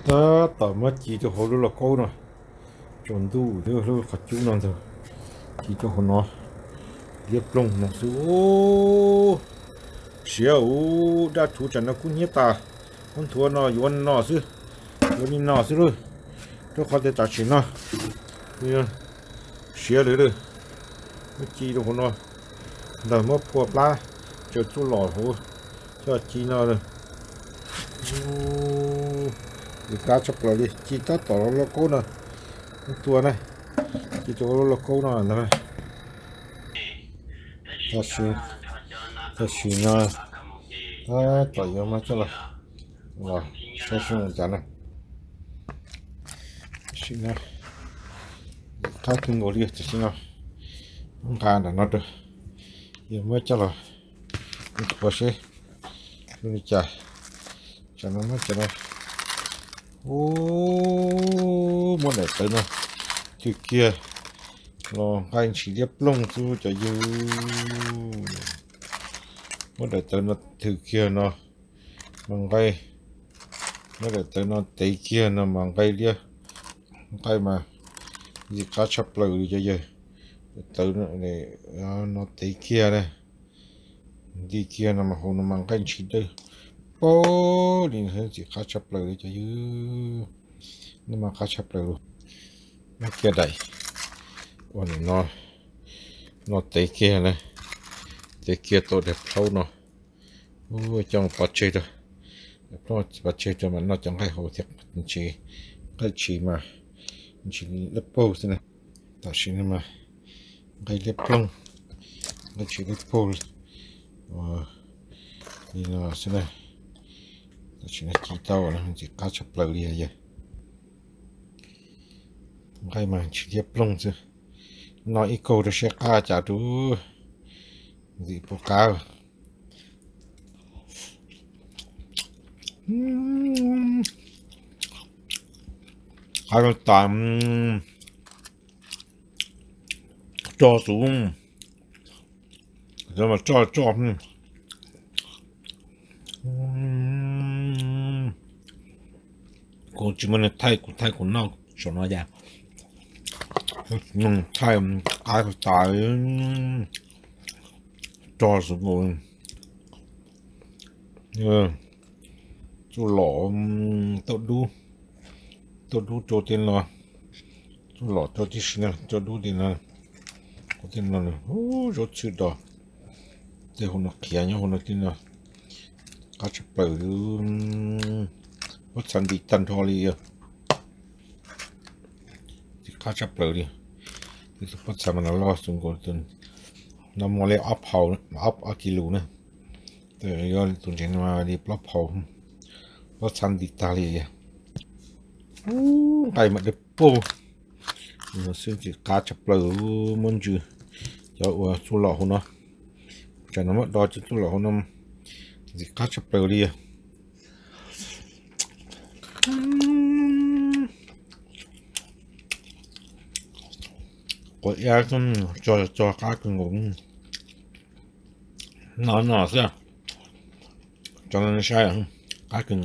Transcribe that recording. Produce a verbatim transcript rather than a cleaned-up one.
đó tao mất chỉ cho họ là câu rồi chuẩn đủ thứ thứ khát chú nào thôi chỉ cho họ nó liệp lông nó số xíu đã chú chân nó cũng nhét ta con thua nó yuan nó chứ yuan nó chứ rồi cho họ để trả tiền nó nha xíu đấy rồi mất chỉ cho họ nó đời mất phua plá cho chú lò hồ cho chỉ nó rồi thì cá chọc lại đi chỉ tao tỏ nó cố nè tua này chỉ cho nó cố nè này ta xin ta xin nó à tỏi vô mà cho là rồi ta xin một chén này xin nó tháo kinh ngồi đi xin nó không khai là nó được giờ mới cho là có xe đi chạy cho nó mới cho nó ô muốn để tới nó từ kia nó hai chỉ liếp lông chú cho dư muốn để tới nó từ kia nó bằng cây muốn để tới nó tới kia nó bằng cây đi cây mà gì cá chập lừ đi cho dư tới nó này nó tới kia đây đi kia nó mà hồ nó bằng cây chỉ đây ô đi hơi chỉ cá chập lừ đi cho dư nhưng mà cá chập lừ nó kia đây còn nó nó tới kia này tới kia tôi đẹp lâu nó ôi trong bát chơi rồi nó bát chơi rồi mà nó chẳng hay hồ thiệt chỉ cái chỉ mà chỉ lấp bầu thế này ta xin mà cái lấp lông cái chỉ lấp bầu thì nó thế này ta chỉ là chỉ tao là chỉ cá chập lờ đi vậy cái mà chỉ lấp lông chứ nói ít câu được sẽ cá chả đủ gì bộ cá hai con tạm cho xuống rồi mà cho cho còn chỉ muốn thay của thay của nó cho nó ra nhưng thay ai có tài cho xuống rồi yeah. Chú lọ tốt đu tốt đu cho tiền lo chú lọ cho tí xin cho đu tiền lo có tiền lo này ô rất chữ đó để hôm nó kia nhá hôm nó tiền lo cá chép bự có sản bị tan thôi đi thì cá chép bự đi thì có sản mà nó lo xuống còn tiền nó mua lấy ấp hậu ấp ở kilo nữa từ giờ tụi chị mà đi block hậu có sản bị ta đi cái mà đẹp po nó xin chỉ cá chép bự muốn chứ cho số lọ của nó cho nó mất đo cho số lọ của nó thì cá chép bự đi có ai cũng cho cho cá cưng cũng nó nó sao cho nên sai cá cưng